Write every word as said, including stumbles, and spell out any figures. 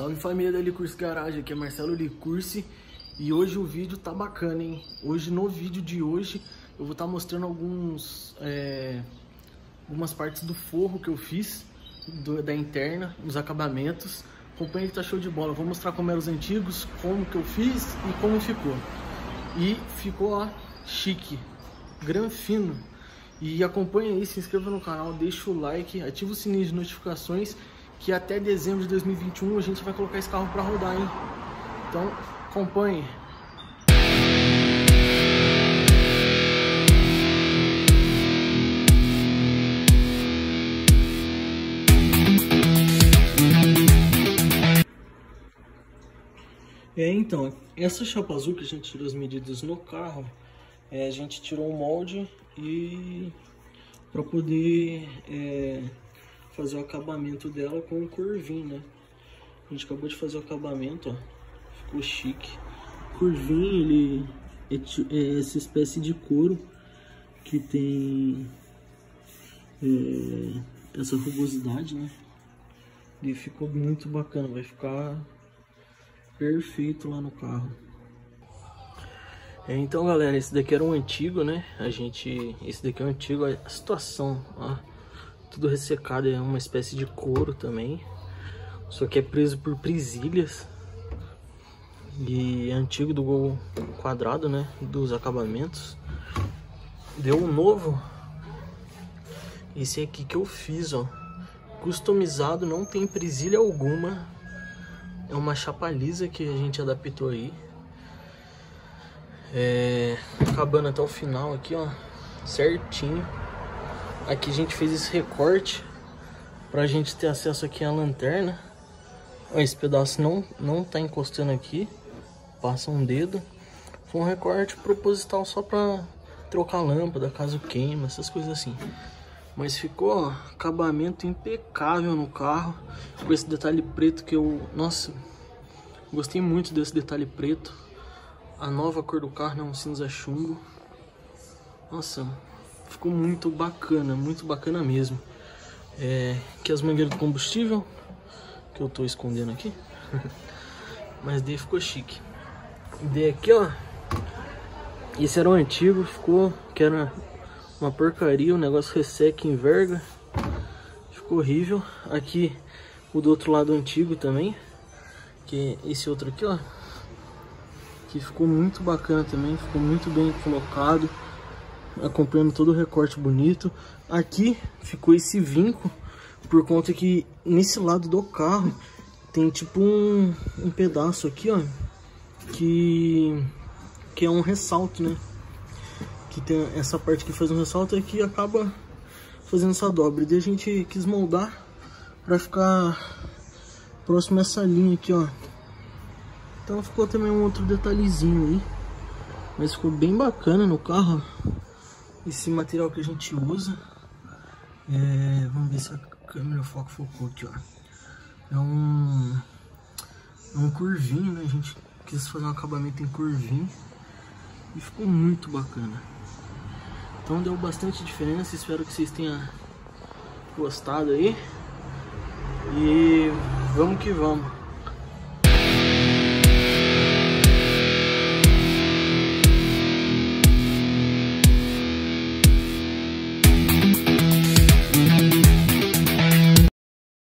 Salve família da Licurse Garage, aqui é Marcelo Licurse e hoje o vídeo tá bacana, hein? Hoje, no vídeo de hoje, eu vou estar tá mostrando alguns, é, algumas partes do forro que eu fiz, do, da interna, os acabamentos. Acompanha que tá show de bola. Eu vou mostrar como eram os antigos, como que eu fiz e como ficou. E ficou, ó, chique, granfino. E acompanha aí, se inscreva no canal, deixa o like, ativa o sininho de notificações, que até dezembro de dois mil e vinte e um a gente vai colocar esse carro para rodar, hein? Então, acompanhe. É, então, essa chapa azul que a gente tirou as medidas no carro, é, a gente tirou o molde e para poder é, fazer o acabamento dela com o curvinho, né? A gente acabou de fazer o acabamento, ó, ficou chique. O curvinho, ele é, é essa espécie de couro que tem é, essa rugosidade, né? E ficou muito bacana, vai ficar perfeito lá no carro. É, então galera, esse daqui era um antigo, né? A gente, esse daqui é um antigo, a situação, ó, tudo ressecado, é uma espécie de couro também, só que é preso por presilhas e é antigo, do Gol quadrado, né? Dos acabamentos. Deu um novo, esse aqui que eu fiz, ó, customizado, não tem presilha alguma, é uma chapa lisa que a gente adaptou aí. É, acabando até o final aqui, ó, certinho. Aqui a gente fez esse recorte pra gente ter acesso aqui à lanterna. Ó, esse pedaço não, não tá encostando aqui, passa um dedo. Foi um recorte proposital só pra trocar a lâmpada, caso queima, essas coisas assim. Mas ficou, ó, acabamento impecável no carro, com esse detalhe preto que eu, nossa, gostei muito desse detalhe preto. A nova cor do carro é um cinza chumbo. Nossa, ficou muito bacana, muito bacana mesmo. É, aqui as mangueiras de combustível, que eu tô escondendo aqui. Mas daí ficou chique. Daí aqui, ó, esse era o antigo, ficou, que era uma porcaria, o negócio resseca e enverga. Ficou horrível. Aqui o do outro lado antigo também, que é esse outro aqui, ó, que ficou muito bacana também, ficou muito bem colocado, acompanhando todo o recorte bonito. Aqui ficou esse vinco, por conta que nesse lado do carro tem tipo um, um pedaço aqui, ó, que, que é um ressalto, né? Que tem essa parte que faz um ressalto e que acaba fazendo essa dobra. E daí a gente quis moldar para ficar próximo a essa linha aqui, ó. Então ficou também um outro detalhezinho aí, mas ficou bem bacana no carro. Esse material que a gente usa, é, vamos ver se a câmera foco focou aqui, ó. É um, é um curvinho, né? A gente quis fazer um acabamento em curvinho e ficou muito bacana. Então deu bastante diferença, espero que vocês tenham gostado aí. E vamos que vamos.